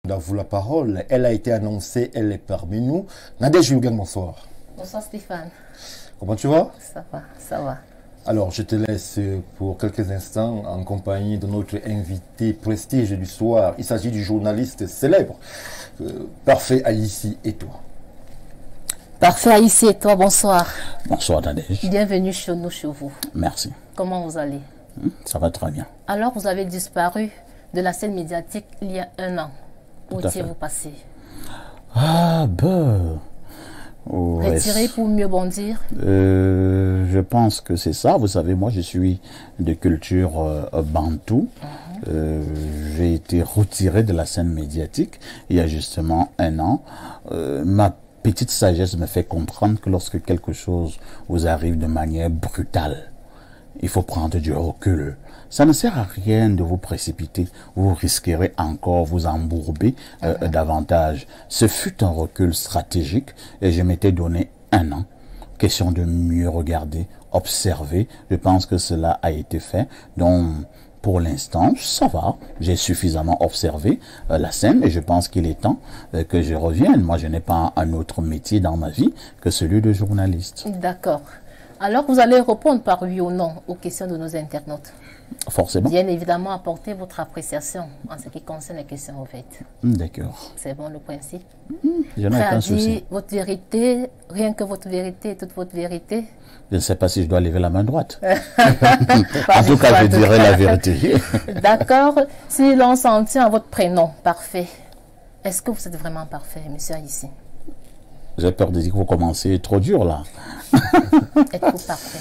à vous la parole. Elle a été annoncée, elle est parmi nous. Nadège Yogan, bonsoir. Bonsoir Stéphane. Comment tu vas? Ça va, ça va. Alors, je te laisse pour quelques instants en compagnie de notre invité prestige du soir. Il s'agit du journaliste célèbre, Parfait Haïssi et toi. Parfait Haïssi et toi, bonsoir. Bonsoir Nadège. Bienvenue chez nous, chez vous. Merci. Comment vous allez? Ça va très bien. Alors, vous avez disparu de la scène médiatique il y a 1 an. Où étiez-vous passé? Ah ben... Retiré pour mieux bondir? Je pense que c'est ça. Vous savez, moi je suis de culture bantou. J'ai été retiré de la scène médiatique il y a justement 1 an. Ma petite sagesse me fait comprendre que lorsque quelque chose vous arrive de manière brutale, il faut prendre du recul. Ça ne sert à rien de vous précipiter. Vous risquerez encore vous embourber davantage. Ce fut un recul stratégique et je m'étais donné 1 an. Question de mieux regarder, observer. Je pense que cela a été fait. Donc, pour l'instant, ça va. J'ai suffisamment observé la scène et je pense qu'il est temps que je revienne. Moi, je n'ai pas un autre métier dans ma vie que celui de journaliste. D'accord. Alors, vous allez répondre par oui ou non aux questions de nos internautes. Forcément. Bien évidemment, apporter votre appréciation en ce qui concerne les questions ouvertes. D'accord. C'est bon le principe. Je n'ai aucun souci. Votre vérité, rien que votre vérité, toute votre vérité. Je ne sais pas si je dois lever la main droite. En tout cas, je dirai la vérité. D'accord. Si l'on s'en tient à votre prénom, parfait. Est-ce que vous êtes vraiment parfait, monsieur Haïssi? J'ai peur de dire que vous commencez trop dur là. Êtes-vous parfait?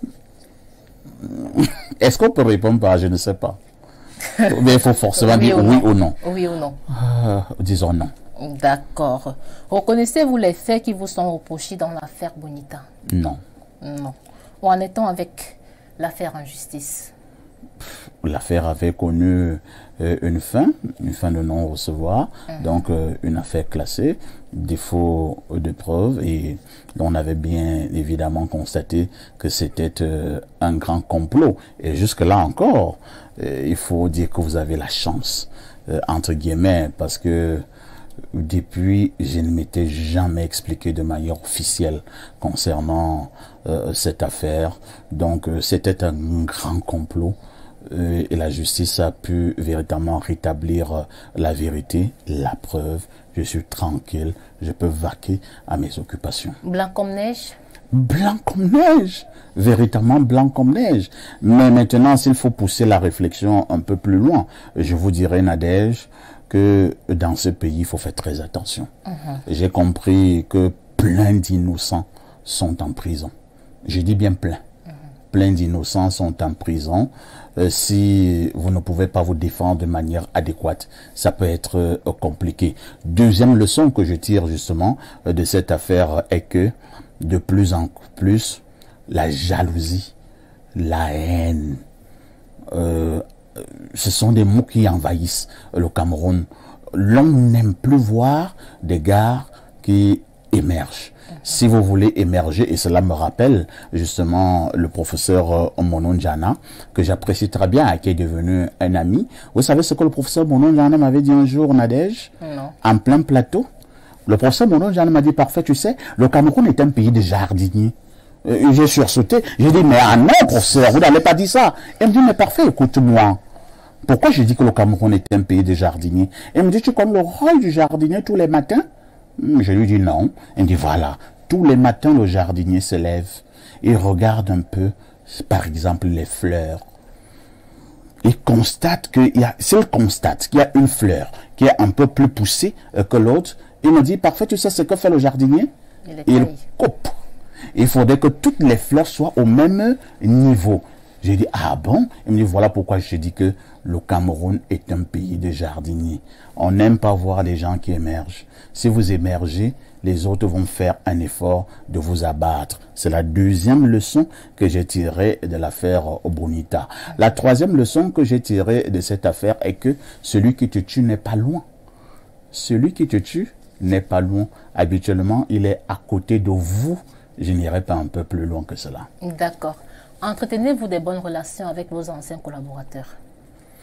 Est-ce qu'on peut répondre par je ne sais pas? Mais il faut forcément dire oui ou non. Oui ou non. Disons non. D'accord. Reconnaissez-vous les faits qui vous sont reprochés dans l'affaire Bonita? Non. Non. Où en est-on avec l'affaire en justice? L'affaire avait connu une fin de non-recevoir, donc une affaire classée, défaut de preuves, et on avait bien évidemment constaté que c'était un grand complot. Et jusque-là encore, il faut dire que vous avez la chance, entre guillemets, parce que depuis, je ne m'étais jamais expliqué de manière officielle concernant cette affaire. Donc, c'était un grand complot. Et la justice a pu véritablement rétablir la vérité, la preuve. Je suis tranquille, je peux vaquer à mes occupations. Blanc comme neige? Blanc comme neige, véritablement blanc comme neige. Mais maintenant, s'il faut pousser la réflexion un peu plus loin, je vous dirais, Nadège, que dans ce pays, il faut faire très attention. J'ai compris que plein d'innocents sont en prison. Je dis bien plein. Plein d'innocents sont en prison. Si vous ne pouvez pas vous défendre de manière adéquate, ça peut être compliqué. Deuxième leçon que je tire justement de cette affaire est que de plus en plus, la jalousie, la haine, ce sont des mots qui envahissent le Cameroun. L'on n'aime plus voir des gars qui émergent. Si vous voulez émerger, et cela me rappelle justement le professeur Monon Djana, que j'apprécie très bien, qui est devenu un ami. Vous savez ce que le professeur Monon Djana m'avait dit un jour, Nadège? Non. En plein plateau. Le professeur Monon Djana m'a dit, parfait, tu sais, le Cameroun est un pays de jardiniers. J'ai sursauté. J'ai dit, mais ah non, professeur, vous n'avez pas dit ça. Il me dit, mais parfait, écoute-moi. Pourquoi je dis que le Cameroun est un pays de jardiniers? Il me dit, tu connais le rôle du jardinier tous les matins? Je lui dis non. Il me dit, voilà, tous les matins, le jardinier se lève et regarde un peu, par exemple, les fleurs. Il constate s'il constate qu'il y a une fleur qui est un peu plus poussée que l'autre, il me dit, parfait, tu sais ce que fait le jardinier? Il coupe. Il faudrait que toutes les fleurs soient au même niveau. J'ai dit, ah bon? Il me dit, voilà pourquoi je dis que le Cameroun est un pays de jardiniers. On n'aime pas voir les gens qui émergent. Si vous émergez, les autres vont faire un effort de vous abattre. C'est la deuxième leçon que j'ai tirée de l'affaire Bonita. La troisième leçon que j'ai tirée de cette affaire est que celui qui te tue n'est pas loin. Celui qui te tue n'est pas loin. Habituellement, il est à côté de vous. Je n'irai pas un peu plus loin que cela. D'accord. Entretenez-vous des bonnes relations avec vos anciens collaborateurs?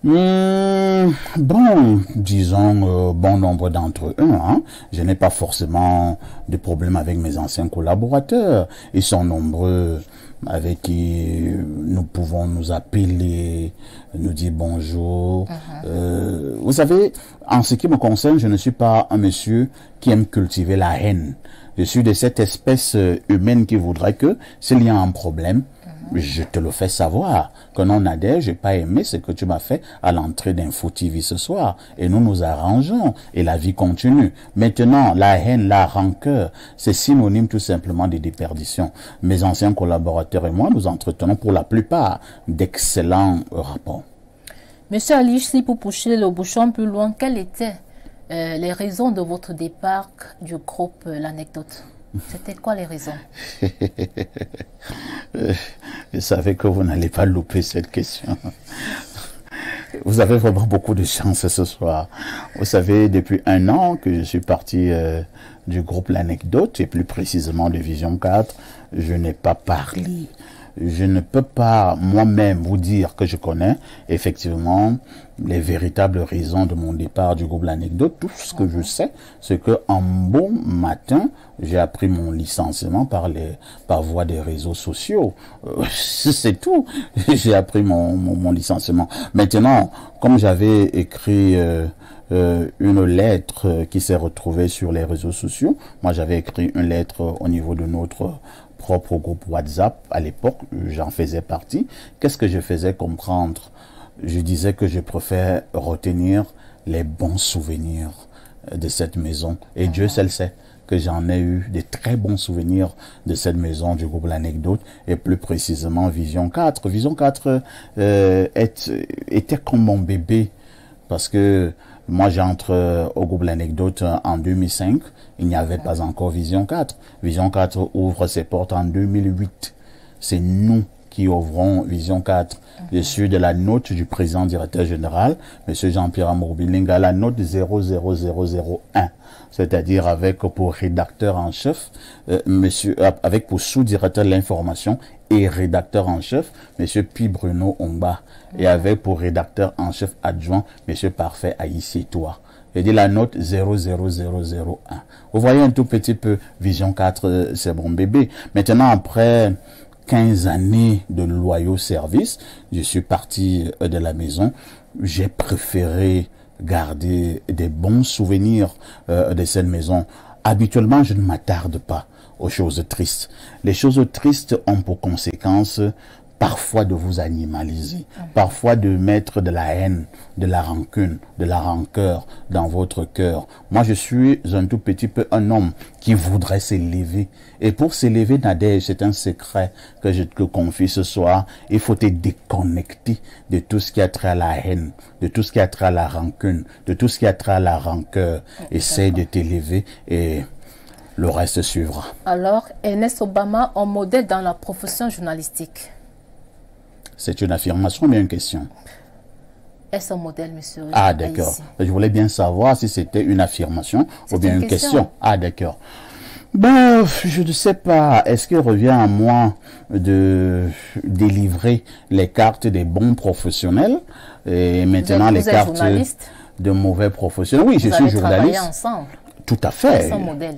Bon, disons, bon nombre d'entre eux. Hein. Je n'ai pas forcément de problème avec mes anciens collaborateurs. Ils sont nombreux avec qui nous pouvons nous appeler, nous dire bonjour. Vous savez, en ce qui me concerne, je ne suis pas un monsieur qui aime cultiver la haine. Je suis de cette espèce humaine qui voudrait que, s'il y a un problème, je te le fais savoir. Que non, Nader, j'ai pas aimé ce que tu m'as fait à l'entrée d'Info TV ce soir. Et nous nous arrangeons et la vie continue. Maintenant, la haine, la rancœur, c'est synonyme tout simplement de déperdition. Mes anciens collaborateurs et moi, nous entretenons pour la plupart d'excellents rapports. Monsieur Ali, si pour pousser le bouchon plus loin, quelles étaient les raisons de votre départ du groupe L'Anecdote? C'était quoi les raisons? Je savais que vous n'allez pas louper cette question. Vous avez vraiment beaucoup de chance ce soir. Vous savez, depuis 1 an que je suis parti du groupe L'Anecdote, et plus précisément de Vision 4, je n'ai pas parlé. Je ne peux pas moi-même vous dire que je connais effectivement les véritables raisons de mon départ du groupe L'Anecdote. Tout ce que je sais, c'est que un bon matin, j'ai appris mon licenciement par voie des réseaux sociaux. C'est tout. J'ai appris mon licenciement. Maintenant, comme j'avais écrit une lettre qui s'est retrouvée sur les réseaux sociaux, moi j'avais écrit une lettre au niveau de notre propre groupe WhatsApp. À l'époque, j'en faisais partie. Qu'est-ce que je faisais comprendre? Je disais que je préfère retenir les bons souvenirs de cette maison. Et Dieu seul sait que j'en ai eu de très bons souvenirs de cette maison du groupe L'Anecdote, et plus précisément Vision 4. Vision 4 était comme mon bébé, parce que moi, j'entre au groupe L'Anecdote en 2005. Il n'y avait pas encore Vision 4. Vision 4 ouvre ses portes en 2008. C'est nous qui ouvrons Vision 4. Je suis de la note du président directeur général, M. Jean-Pierre Amourbilinga, la note 00001. C'est-à-dire avec pour rédacteur en chef, avec pour sous-directeur de l'information et rédacteur en chef, M. Pi Bruno Omba. Et avec pour rédacteur en chef adjoint, M. Parfait Aïssé-Toi. Je dis la note 00001. Vous voyez un tout petit peu, Vision 4, c'est mon bébé. Maintenant, après 15 années de loyaux services, je suis parti de la maison. J'ai préféré garder des bons souvenirs de cette maison. Habituellement, je ne m'attarde pas aux choses tristes. Les choses tristes ont pour conséquence parfois de vous animaliser, parfois de mettre de la haine, de la rancune, de la rancœur dans votre cœur. Moi, je suis un tout petit peu un homme qui voudrait s'élever. Et pour s'élever, Nader, c'est un secret que je te confie ce soir. Il faut te déconnecter de tout ce qui a trait à la haine, de tout ce qui a trait à la rancune, de tout ce qui a trait à la rancœur. Essaye de t'élever et le reste suivra. Alors, Ernest Obama, un modèle dans la profession journalistique. C'est une affirmation, mais une question. Est-ce un modèle, monsieur? Ah, d'accord. Je voulais bien savoir si c'était une affirmation ou bien une question. Ah, d'accord. Ben, je ne sais pas. Est-ce qu'il revient à moi de délivrer les cartes des bons professionnels et maintenant les cartes de mauvais professionnels? Oui, je suis journaliste. Ensemble. Tout à fait. C'est un modèle.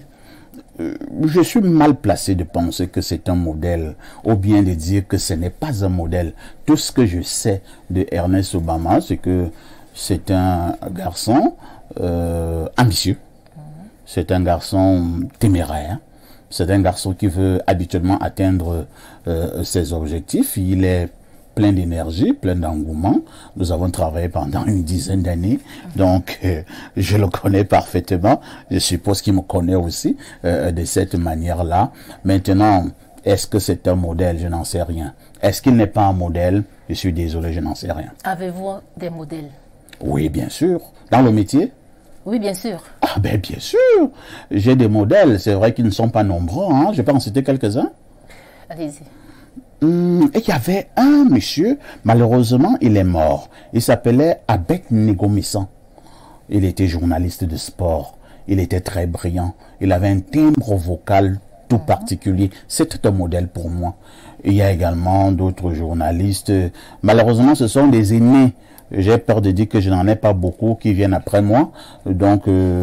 Je suis mal placé de penser que c'est un modèle ou bien de dire que ce n'est pas un modèle. Tout ce que je sais de Ernest Obama, c'est que c'est un garçon ambitieux. C'est un garçon téméraire. C'est un garçon qui veut habituellement atteindre ses objectifs. Il est plein d'énergie, plein d'engouement. Nous avons travaillé pendant une dizaine d'années, donc je le connais parfaitement. Je suppose qu'il me connaît aussi de cette manière-là. Maintenant, est-ce que c'est un modèle? Je n'en sais rien. Est-ce qu'il n'est pas un modèle? Je suis désolé, je n'en sais rien. Avez-vous des modèles? Oui, bien sûr. Dans le métier? Oui, bien sûr. Ah ben bien sûr. J'ai des modèles. C'est vrai qu'ils ne sont pas nombreux. Hein. Je peux en citer quelques-uns. Allez-y. Et il y avait un monsieur, malheureusement, il est mort. Il s'appelait Abek Negomissan. Il était journaliste de sport. Il était très brillant. Il avait un timbre vocal tout particulier. C'était un modèle pour moi. Il y a également d'autres journalistes. Malheureusement, ce sont des aînés J'ai peur de dire que je n'en ai pas beaucoup qui viennent après moi. Donc,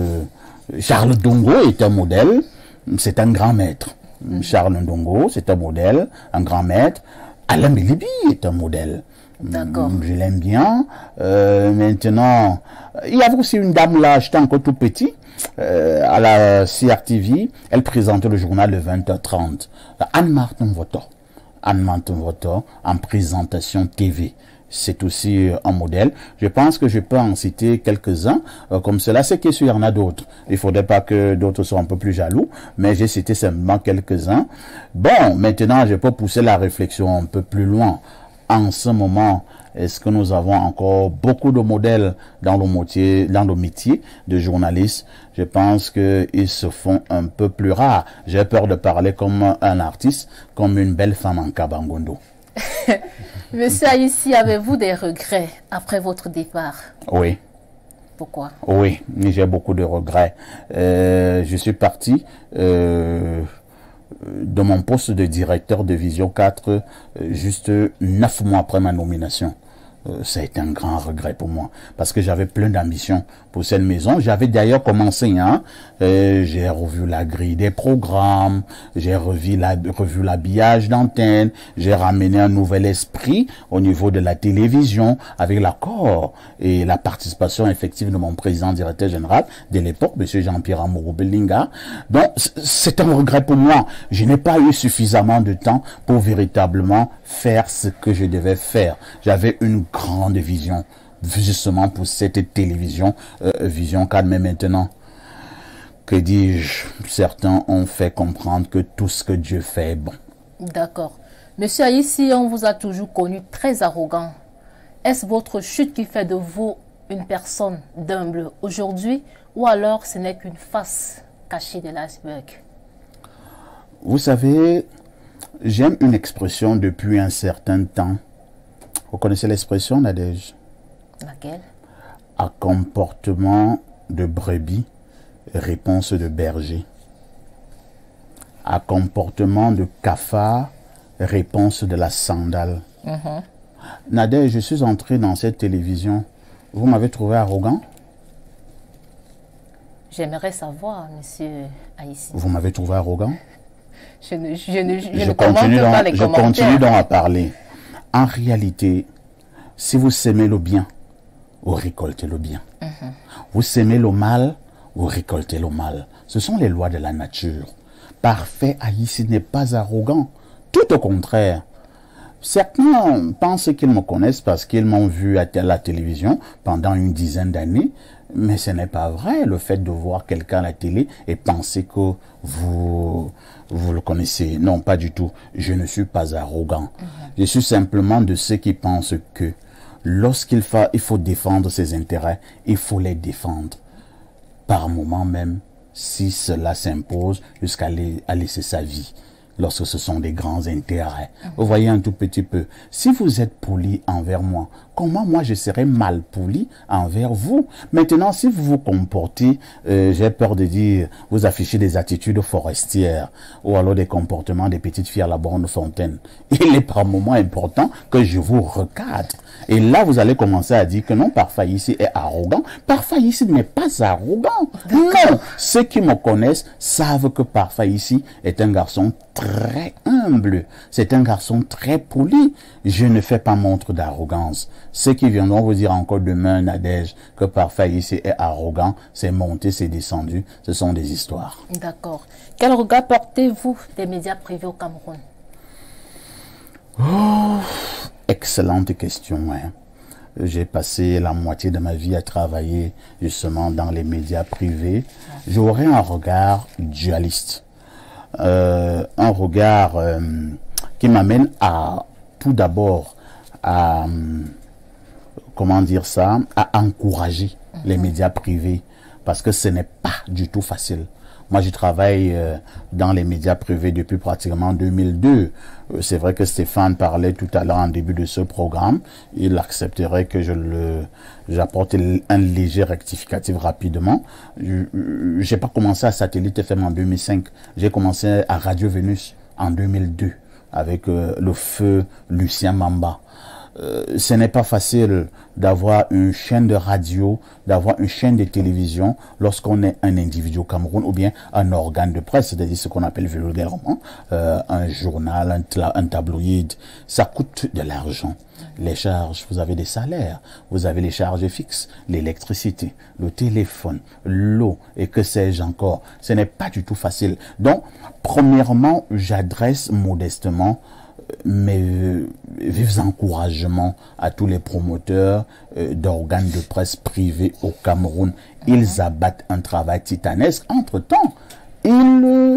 Charles Ndongo est un modèle, c'est un grand maître. Charles Ndongo, c'est un modèle, un grand maître. Alain Bilibi est un modèle. D'accord. Je l'aime bien. Maintenant, il y avait aussi une dame là, j'étais encore tout petit, à la CRTV. Elle présentait le journal le 20h30. Anne-Martin Voto. Anne-Martin Voto en présentation TV. C'est aussi un modèle. Je pense que je peux en citer quelques-uns comme cela. C'est qu'il y en a d'autres. Il faudrait pas que d'autres soient un peu plus jaloux, mais j'ai cité simplement quelques-uns. Bon, maintenant, je peux pousser la réflexion un peu plus loin. En ce moment, est-ce que nous avons encore beaucoup de modèles dans le métier de journaliste? Je pense qu'ils se font un peu plus rares. J'ai peur de parler comme un artiste, comme une belle femme en Kabangondo. Monsieur Aïssi, avez-vous des regrets après votre départ? Oui. Pourquoi? Oui, j'ai beaucoup de regrets. Je suis parti de mon poste de directeur de Vision 4 juste 9 mois après ma nomination. Ça a été un grand regret pour moi parce que j'avais plein d'ambitions pour cette maison. J'avais d'ailleurs commencé, j'ai revu la grille des programmes, j'ai revu l'habillage d'antenne, j'ai ramené un nouvel esprit au niveau de la télévision avec l'accord et la participation effective de mon président directeur général de l'époque, M. Jean-Pierre Amourou Belinga. Donc, c'est un regret pour moi. Je n'ai pas eu suffisamment de temps pour véritablement faire ce que je devais faire. J'avais une grande vision, justement pour cette télévision, Vision 4, mais maintenant, que dis-je, certains ont fait comprendre que tout ce que Dieu fait est bon. D'accord. Monsieur Aïssi, on vous a toujours connu très arrogant. Est-ce votre chute qui fait de vous une personne d'humble aujourd'hui, ou alors ce n'est qu'une face cachée de l'iceberg? Vous savez, j'aime une expression depuis un certain temps. Vous connaissez l'expression, Nadège? Laquelle? À comportement de brebis, réponse de berger. À comportement de cafard, réponse de la sandale. Nadège, je suis entré dans cette télévision. Vous m'avez trouvé arrogant? J'aimerais savoir, monsieur Aïssi. Vous m'avez trouvé arrogant? Je ne commente pas les commentaires. Je continue donc à parler. En réalité, si vous semez le bien, vous récoltez le bien. Vous semez le mal, vous récoltez le mal. Ce sont les lois de la nature. Parfait Aïssi n'est pas arrogant. Tout au contraire. Certains pensent qu'ils me connaissent parce qu'ils m'ont vu à la télévision pendant une dizaine d'années. Mais ce n'est pas vrai, le fait de voir quelqu'un à la télé et penser que vous le connaissez. Non, pas du tout. Je ne suis pas arrogant. Je suis simplement de ceux qui pensent que lorsqu'il faut défendre ses intérêts, il faut les défendre. Par moment même, si cela s'impose, jusqu'à laisser sa vie. Lorsque ce sont des grands intérêts. Vous voyez un tout petit peu. Si vous êtes poli envers moi, comment moi je serais mal poli envers vous? Maintenant, si vous vous comportez, j'ai peur de dire, vous affichez des attitudes forestières ou alors des comportements des petites filles à la borne fontaine, il est par moments important que je vous recadre. Et là, vous allez commencer à dire que non, Parfait Aïssi est arrogant. Parfait Aïssi n'est pas arrogant. Non, ceux qui me connaissent savent que Parfait Aïssi est un garçon très humble. C'est un garçon très poli. Je ne fais pas montre d'arrogance. Ceux qui viendront vous dire encore demain, Nadège, que Parfait Aïssi est arrogant, c'est monté, c'est descendu. Ce sont des histoires. D'accord. Quel regard portez-vous des médias privés au Cameroun? Oh, excellente question. J'ai passé la moitié de ma vie à travailler justement dans les médias privés. J'aurais un regard dualiste. Un regard qui m'amène à tout d'abord à comment dire ça, à encourager les médias privés parce que ce n'est pas du tout facile. Moi, je travaille dans les médias privés depuis pratiquement 2002. C'est vrai que Stéphane parlait tout à l'heure en début de ce programme. Il accepterait que j'apporte un léger rectificatif rapidement. J'ai pas commencé à Satellite FM en 2005. J'ai commencé à Radio Vénus en 2002 avec le feu Lucien Mamba. ce n'est pas facile d'avoir une chaîne de radio, d'avoir une chaîne de télévision lorsqu'on est un individu au Cameroun ou bien un organe de presse, c'est-à-dire ce qu'on appelle vulgairement un journal, un tabloïd. Ça coûte de l'argent. Les charges, vous avez des salaires, vous avez les charges fixes, l'électricité, le téléphone, l'eau et que sais-je encore. Ce n'est pas du tout facile. Donc, premièrement, j'adresse modestement mes vifs encouragements à tous les promoteurs d'organes de presse privés au Cameroun. Ils abattent un travail titanesque. Entre-temps, ils,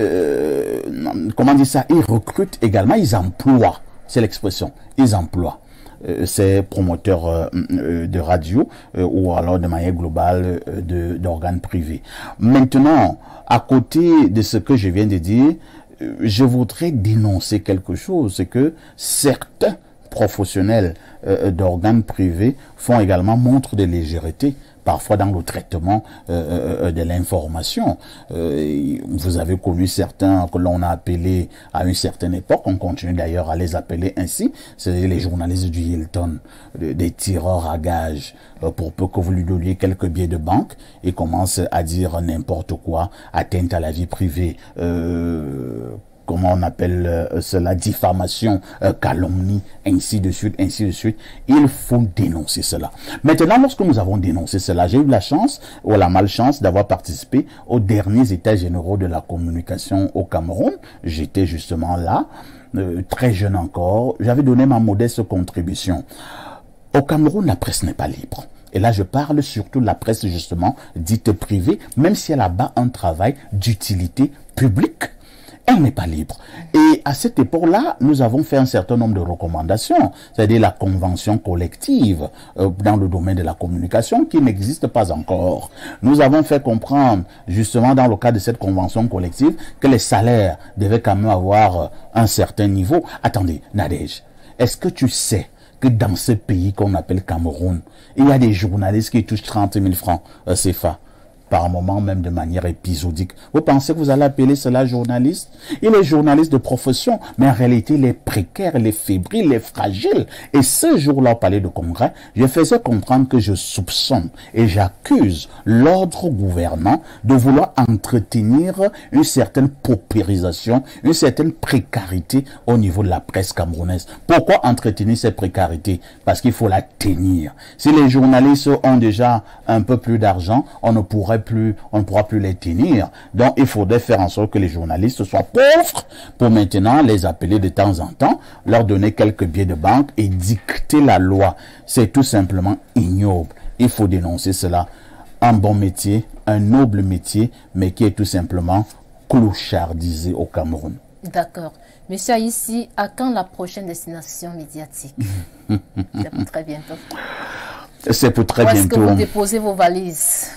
comment dire ça, ils recrutent également, ils emploient, c'est l'expression, ils emploient ces promoteurs de radio ou alors de manière globale d'organes privés. Maintenant, à côté de ce que je viens de dire, je voudrais dénoncer quelque chose, c'est que certains professionnels d'organes privés font également montre de légèreté, parfois dans le traitement de l'information. Vous avez connu certains que l'on a appelés à une certaine époque, on continue d'ailleurs à les appeler ainsi, c'est les journalistes du Hilton, des tireurs à gages. Pour peu que vous lui donniez quelques billets de banque, il commence à dire n'importe quoi, atteinte à la vie privée, comment on appelle cela, diffamation, calomnie, ainsi de suite, ainsi de suite. Il faut dénoncer cela. Maintenant, lorsque nous avons dénoncé cela, j'ai eu la chance ou la malchance d'avoir participé aux derniers états généraux de la communication au Cameroun. J'étais justement là, très jeune encore. J'avais donné ma modeste contribution. Au Cameroun, la presse n'est pas libre. Et là, je parle surtout de la presse, justement, dite privée, même si elle abat un travail d'utilité publique, elle n'est pas libre. Et à cette époque-là, nous avons fait un certain nombre de recommandations, c'est-à-dire la convention collective dans le domaine de la communication qui n'existe pas encore. Nous avons fait comprendre, justement, dans le cadre de cette convention collective, que les salaires devaient quand même avoir un certain niveau. Attendez, Nadège, est-ce que tu sais que dans ce pays qu'on appelle Cameroun, il y a des journalistes qui touchent 30 000 francs CFA, par moment même de manière épisodique. Vous pensez que vous allez appeler cela journaliste? Il est journaliste de profession, mais en réalité, il est précaire, il est fébrile, il est fragile. Et ce jour-là, au palais de congrès, je faisais comprendre que je soupçonne et j'accuse l'ordre gouvernant de vouloir entretenir une certaine paupérisation, une certaine précarité au niveau de la presse camerounaise. Pourquoi entretenir cette précarité? Parce qu'il faut la tenir. Si les journalistes ont déjà un peu plus d'argent, on ne pourra plus les tenir. Donc, il faudrait faire en sorte que les journalistes soient pauvres pour maintenant les appeler de temps en temps, leur donner quelques billets de banque et dicter la loi. C'est tout simplement ignoble. Il faut dénoncer cela. Un bon métier, un noble métier, mais qui est tout simplement clochardisé au Cameroun. D'accord. Monsieur Aïssi, à quand la prochaine destination médiatique? C'est pour très bientôt. C'est pour très bientôt. Où est-ce que vous déposez vos valises?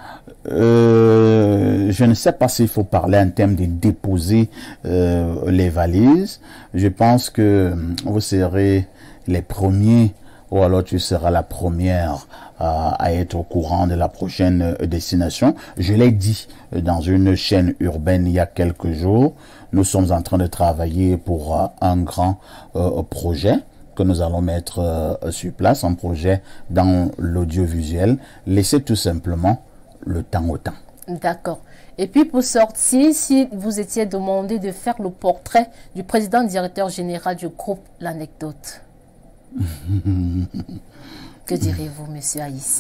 Je ne sais pas s'il faut parler en termes de déposer les valises. Je pense que vous serez les premiers, ou alors tu seras la première à être au courant de la prochaine destination. Je l'ai dit dans une chaîne urbaine il y a quelques jours. Nous sommes en train de travailler pour un grand projet que nous allons mettre sur place, un projet dans l'audiovisuel. Laissez tout simplement le temps au temps. D'accord. Et puis pour sortir, si vous étiez demandé de faire le portrait du président directeur général du groupe L'Anecdote, que direz-vous, monsieur Aïssi?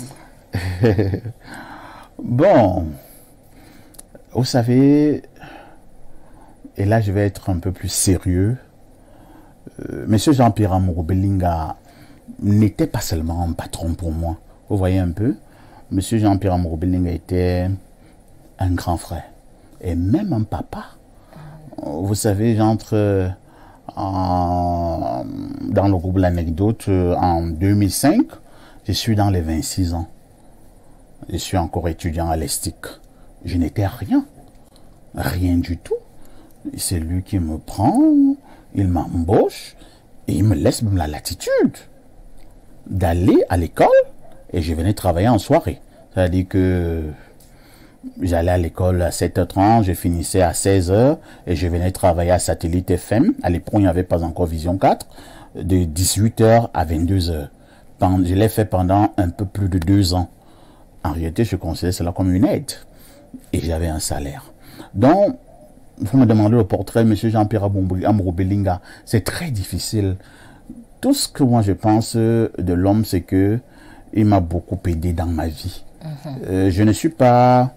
Bon, vous savez, et là je vais être un peu plus sérieux, monsieur Jean-Pierre Amourou Belinga n'était pas seulement un patron pour moi. Vous voyez un peu, monsieur Jean-Pierre Amourou Belinga était un grand frère et même un papa. Vous savez, j'entre dans le groupe L'Anecdote en 2005. Je suis dans les 26 ans. Je suis encore étudiant à l'ESTIC. Je n'étais rien. Rien du tout. C'est lui qui me prend, il m'embauche et il me laisse même la latitude d'aller à l'école et je venais travailler en soirée. C'est-à-dire que j'allais à l'école à 7h30, je finissais à 16h et je venais travailler à Satellite FM. À l'époque, il n'y avait pas encore Vision 4. de 18h à 22h. Je l'ai fait pendant un peu plus de 2 ans. En réalité, je considère cela comme une aide. Et j'avais un salaire. Donc, vous me demandez le portrait de M. Jean-Pierre Amourou Belinga. C'est très difficile. Tout ce que moi je pense de l'homme, c'est que il m'a beaucoup aidé dans ma vie. Je ne suis pas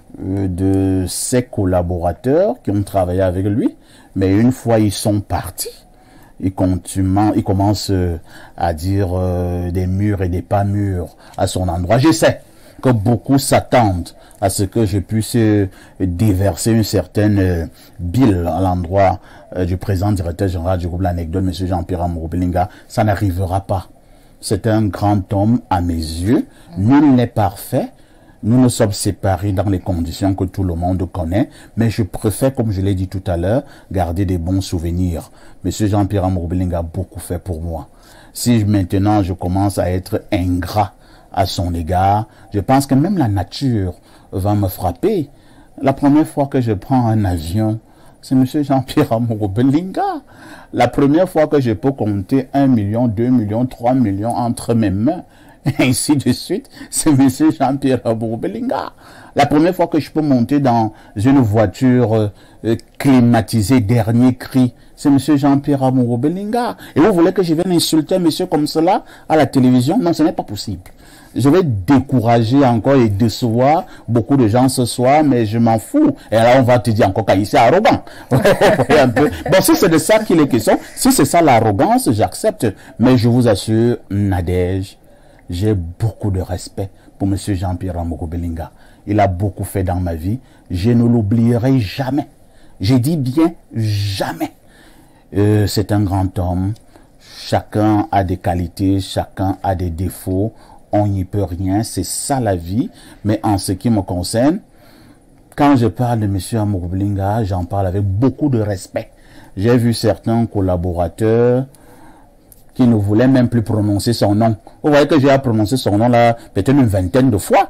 de ses collaborateurs qui ont travaillé avec lui, mais une fois ils sont partis, ils commencent à dire des murs et des pas mûrs à son endroit. Je sais que beaucoup s'attendent à ce que je puisse déverser une certaine bile à l'endroit du président directeur général du groupe L'Anecdote, M. Jean-Pierre Amourou Belinga. Ça n'arrivera pas. C'est un grand homme à mes yeux. Nul n'est parfait. Nous nous sommes séparés dans les conditions que tout le monde connaît, mais je préfère, comme je l'ai dit tout à l'heure, garder des bons souvenirs. Monsieur Jean-Pierre Amourou Belinga a beaucoup fait pour moi. Si maintenant je commence à être ingrat à son égard, je pense que même la nature va me frapper. La première fois que je prends un avion, c'est monsieur Jean-Pierre Amourou Belinga. La première fois que je peux compter 1 million, 2 millions, 3 millions entre mes mains, ainsi de suite, c'est monsieur Jean-Pierre Amourou Belinga. La première fois que je peux monter dans une voiture climatisée, dernier cri, c'est monsieur Jean-Pierre Amourou Belinga. Et vous voulez que je vienne insulter un monsieur comme cela à la télévision? Non, ce n'est pas possible. Je vais décourager encore et décevoir beaucoup de gens ce soir, mais je m'en fous. Et là, on va te dire encore qu'il est arrogant. Un peu. Bon, si c'est de ça qu'il est question, si c'est ça l'arrogance, j'accepte. Mais je vous assure, Nadège, j'ai beaucoup de respect pour M. Jean-Pierre Amourou Belinga. Il a beaucoup fait dans ma vie. Je ne l'oublierai jamais. J'ai dit bien jamais. C'est un grand homme. Chacun a des qualités, chacun a des défauts. On n'y peut rien, c'est ça la vie. Mais en ce qui me concerne, quand je parle de M. Amourou Belinga, j'en parle avec beaucoup de respect. J'ai vu certains collaborateurs qui ne voulaient même plus prononcer son nom. Vous voyez que j'ai prononcé son nom là peut-être une vingtaine de fois.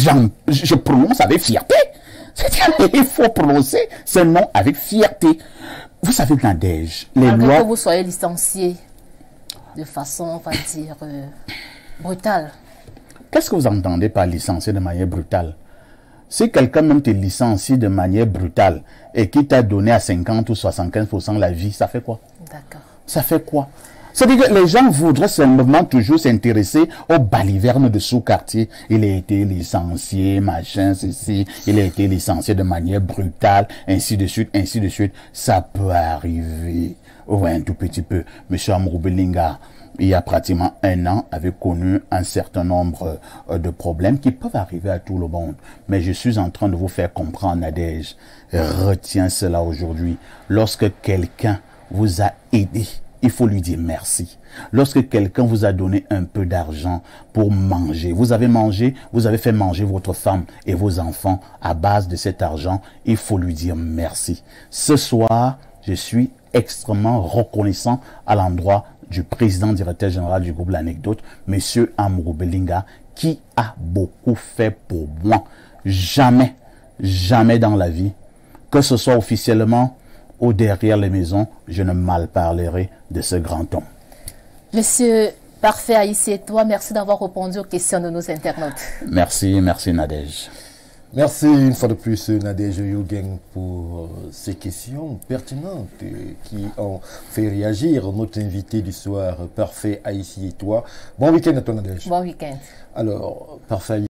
Je prononce avec fierté. C'est-à-dire il faut prononcer ce nom avec fierté. Vous savez, Nadège, les lois... que vous soyez licencié de façon, on va dire, brutale. Qu'est-ce que vous entendez par licencier de manière brutale? Si quelqu'un même te licencie de manière brutale et qui t'a donné à 50 ou 75% la vie, ça fait quoi? D'accord. Ça fait quoi? C'est-à-dire que les gens voudraient simplement toujours s'intéresser aux balivernes de sous-quartier. Il a été licencié, machin, ceci. Il a été licencié de manière brutale, ainsi de suite, ainsi de suite. Ça peut arriver. Ouais, un tout petit peu. Monsieur Amourou Belinga, il y a pratiquement 1 an, avait connu un certain nombre de problèmes qui peuvent arriver à tout le monde. Mais je suis en train de vous faire comprendre, Nadège. Retiens cela aujourd'hui. Lorsque quelqu'un vous a aidé, il faut lui dire merci. Lorsque quelqu'un vous a donné un peu d'argent pour manger, vous avez mangé, vous avez fait manger votre femme et vos enfants à base de cet argent, il faut lui dire merci. Ce soir, je suis extrêmement reconnaissant à l'endroit du président directeur général du groupe L'Anecdote, monsieur Amourou Belinga, qui a beaucoup fait pour moi. Jamais, jamais dans la vie, que ce soit officiellement ou derrière les maisons, je ne malparlerai de ce grand homme. Monsieur Parfait Haïssy et toi, merci d'avoir répondu aux questions de nos internautes. Merci, merci Nadège. Merci une fois de plus Nadège Yougeng pour ces questions pertinentes qui ont fait réagir notre invité du soir, Parfait Haïssy et toi. Bon week-end à toi Nadège. Bon week-end. Alors, Parfait